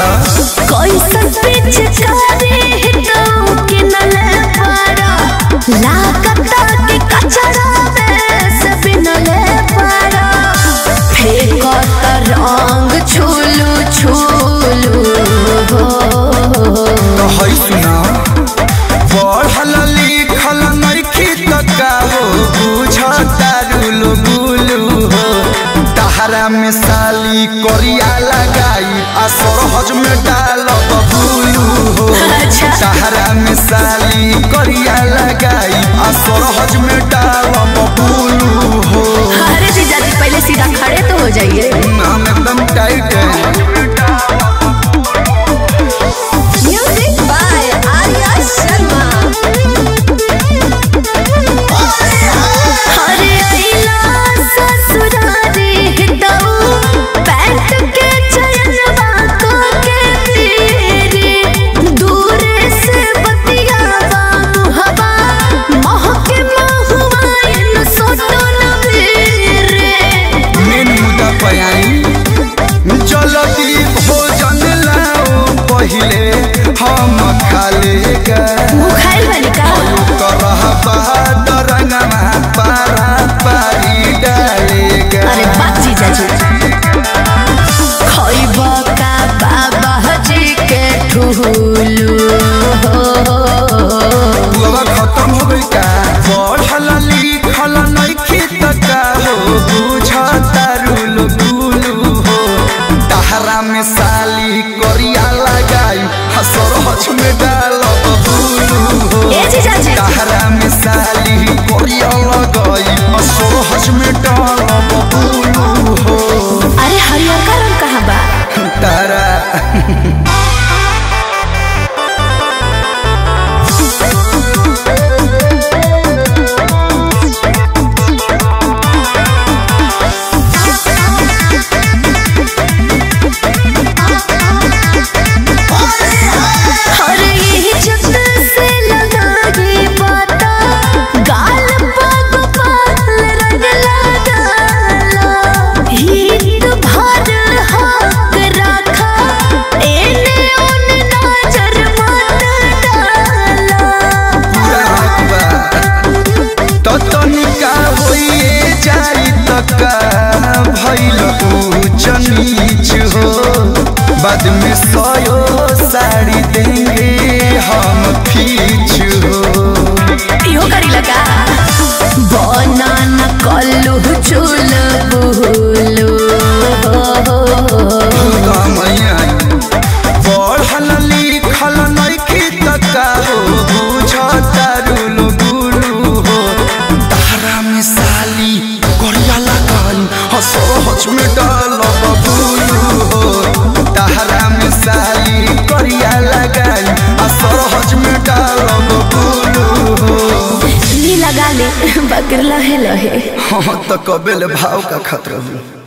कैसन पिचकारी तो कि नले पारा लागता के कचरा में से बिनले पारा फेंकत रंग छुलू छुलू तो है सुना पढ़ल लिखल नइखी त का हो बुझता रुलु गुलु हो तहरा में साली करिया लगाई आ सरहज में डाल बबुलू हो तहरा में साली करिया लगाई आ सरहज में डाल बबुलू हो। अरे जीजा जी पहले सीधा खड़े तो हो जाइए, हम एकदम टाइट है। Music by Arya Sharma. अरे अइला ससुरारी हितऊ पैंट के चयनवा को के तेरी दूर से बतियावा मुहबा महके महुआ इन सोटो न मेरे मेन मुद्दा पयाई जल्दी भोजन लाओ पहिले हम खा लेगा मुखाइल बनी का करह बहादुरंगमा पारा पारी डालेगा। अरे बात जीजा जी खइबा का बाबा जी के ठुलू बुआ खत्म हो गई का पढ़ल लिखल नइखी त का हो बुझता रुलु गुलु हो तहरा में साली करिया लगाई सरहज में डाल बबुलू हो ए जीजा जी तहरा में साली करिया लगाई सरहज में डाल बबुलू हो। अरे हरियर का रंग कहाँ बा तारा अरे इज्जत से लगाई बाता गाल पग पाल रंग लगाला हित भर हक रखा एने ओने नजर मत डाला तो तनिका होइए जाई तका भइल ऊंच नीच हो बाद में सोयो साड़ी देंगे हम फीच हो यो करी लगा बनाना कल्लू चुल बुलू मैया पढ़ल लिखल नइखी तका हो बुझता रुलु गुलु हो तहरा में साली करिया लगाई सरहज में डाल बबुलू हो तहरा में साली करिया लगाई सरहज में डाल बबुलू हो। नी लगा ले बकर लहे लहे हाँ तो कबेल भाव का खतरा हो।